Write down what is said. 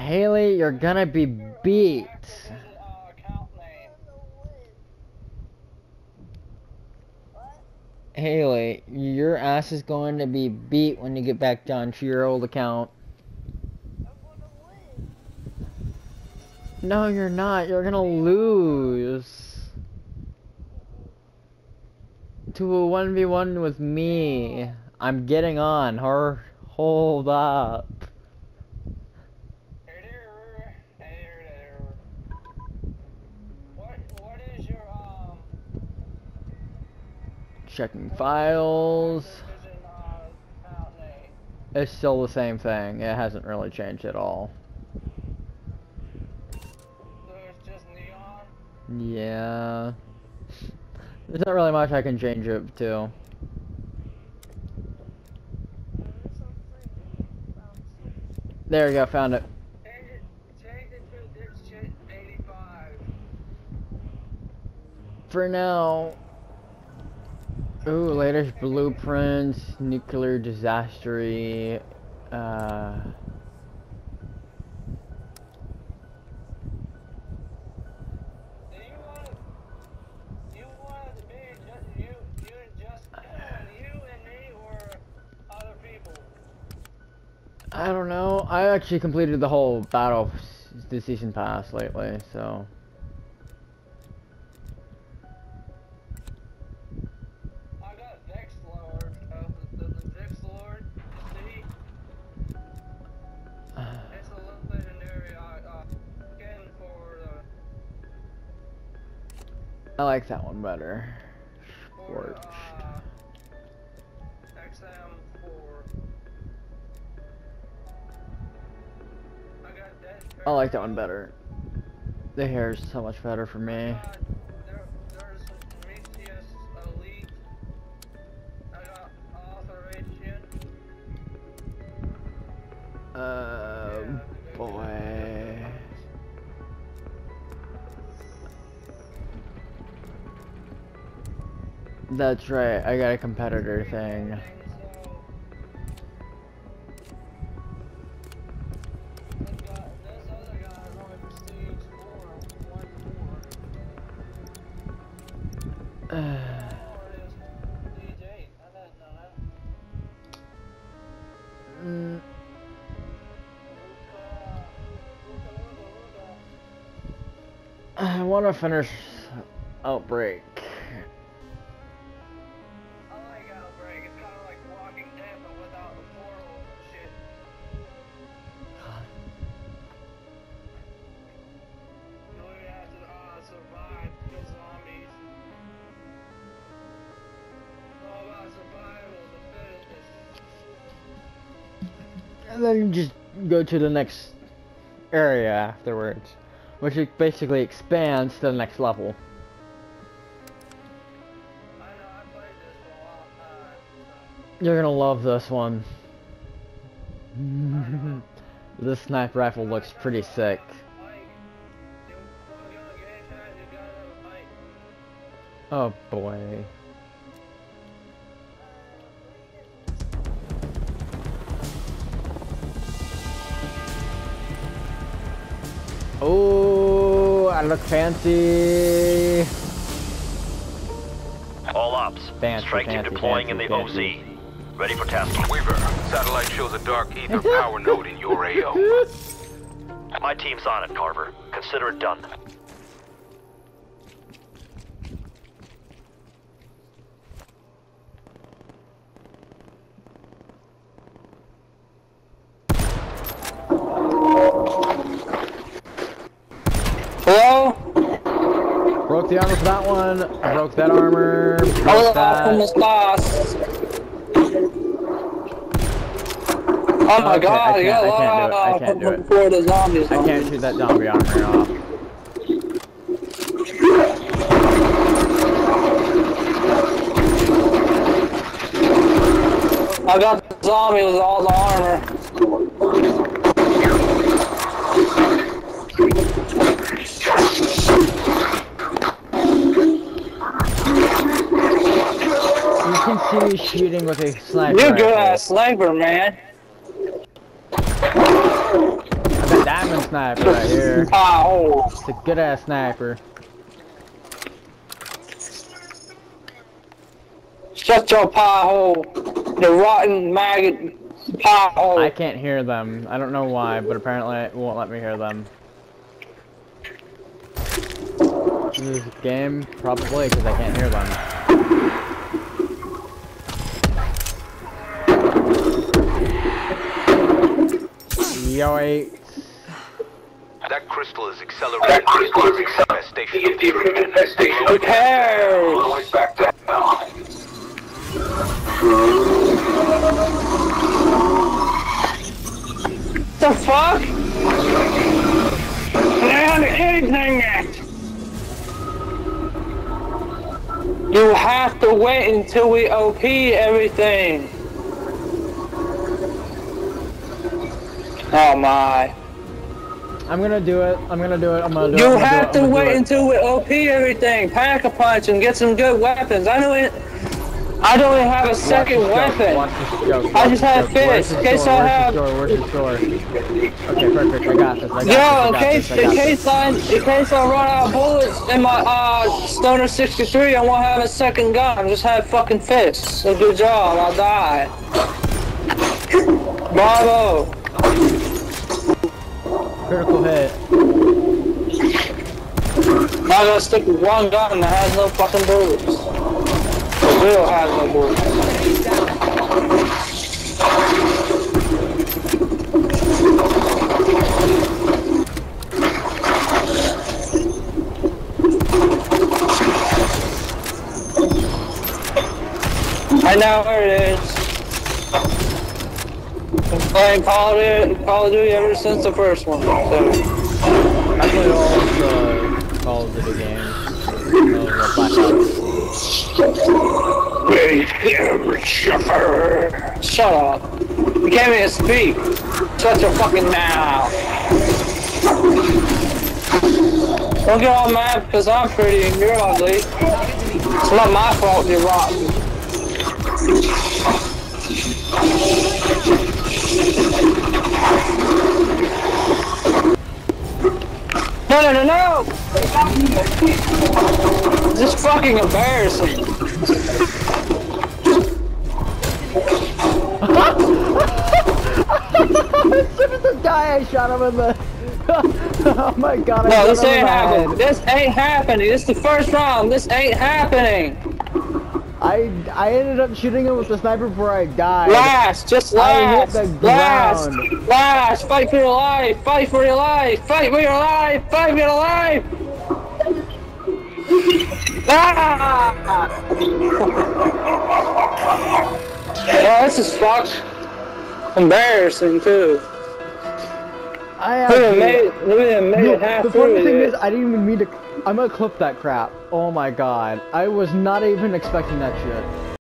Haley, you're gonna be beat. Haley, your ass is going to be beat when you get back down to your old account. No, you're not. You're gonna lose. To a 1v1 with me. I'm getting on. Hold up. What is your Checking files. It's still the same thing. It hasn't really changed at all. So it's just neon? Yeah. There's not really much I can change it to. There you go, found it. Change it to this shit 85. For now. Ooh, latest blueprints, nuclear disastery, Do you want it to be just you and me, or other people? I don't know. I actually completed the whole battle, the season pass lately, so. I got Dex Lord, the Dex Lord, see? It's a legendary skin for I like that one better. for Scorch. XM4. I got Dex. I like that one better. The hair is so much better for me. There's Prometheus Elite. I got Authorization. Boy. That's right, I got a competitor thing. This other guy is only Prestige 4, 1-4. DJ, I didn't know that. I want to finish Outbreak. I like Outbreak. It's kind of like Walking Dead, but without the portal shit. You only have to survive, kill zombies. It's all about survival, the fittest. And then you just go to the next area afterwards, which it basically expands to the next level. I know, I played this for a long time. You're gonna love this one. This sniper rifle looks pretty sick. Oh boy. Oh, I look fancy. All ops. Fancy, Strike team fancy, deploying fancy, in the fancy. OZ. Ready for tasking. Weaver, satellite shows a dark ether power node in your AO. My team's on it, Carver. Consider it done. Hello? Broke the armor for that one. Broke that armor. Broke Hello, that. ¿cómo estás? Oh my Okay, god, I you got a can't do it. I lot can't do it. before the zombies. I can't shoot that zombie armor off. I got the zombie with all the armor. You can see me shooting with a sniper You're good rifle. at sniper, man. I've been diamond sniper right here. Pothole. It's a good ass sniper. Shut your pothole. The rotten maggot pothole. I can't hear them. I don't know why, but apparently it won't let me hear them. This game? Probably, because I can't hear them. Yoink. That crystal is accelerating the infestation. Who cares? The fuck? Not anything yet. You have to wait until we OP everything. Oh my. I'm gonna do it. I'm gonna do it. I'm gonna do it. You I'm gonna have do it, to I'm gonna wait do it. until we OP everything. Pack a punch and get some good weapons. I don't even have a second weapon. Watch this joke. I just have fish. In case I have. Where's the store? Okay, perfect. I got this. Yo, in case I run out of bullets in my Stoner 63, I won't have a second gun. Just have fucking fists. So good job. I'll die. Bravo. Critical hit. I gotta stick with one gun that has no fucking bullets. The wheel has no bullets. I know where it is. Been playing Call of Duty ever since the first one. So. I played all of the Call of Duty games. Black Ops. Shut up. You can't even speak. Shut your fucking mouth. Don't get all mad because I'm pretty and you're ugly. It's not my fault you're rotten. No! This is fucking embarrassing. As soon as the guy, I shot him in the... Oh my god, No, this ain't happening. This ain't happening. This is the first round. This ain't happening. I ended up shooting him with the sniper before I died. Last, just I hit last, the last, ground. last. Fight for your life. Fight for your life. Fight for your life. Fight for your life. Ah! Oh, this is fucked. Embarrassing too. I We actually... made it half the through. funny thing it. is, I didn't even mean to... I'm gonna clip that crap. Oh my god. I was not even expecting that shit.